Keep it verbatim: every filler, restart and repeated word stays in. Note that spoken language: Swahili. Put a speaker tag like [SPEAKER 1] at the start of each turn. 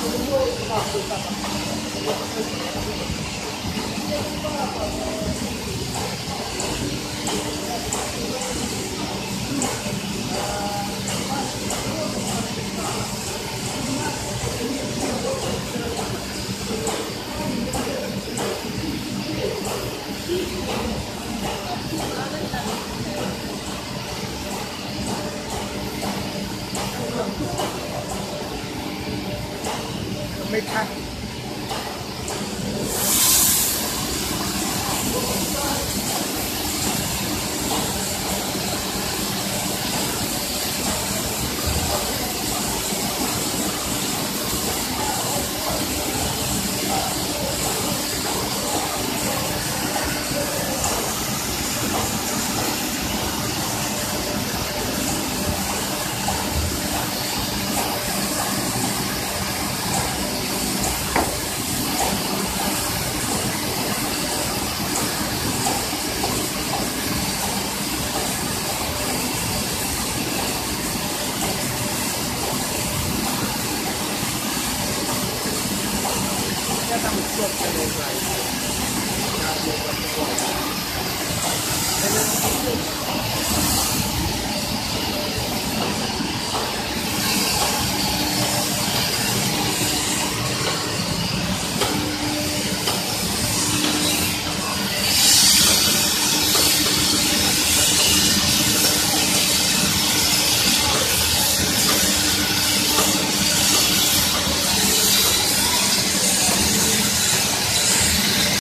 [SPEAKER 1] ไม่ทันจะทำส่วนเป็นอะไรการลงกับตัว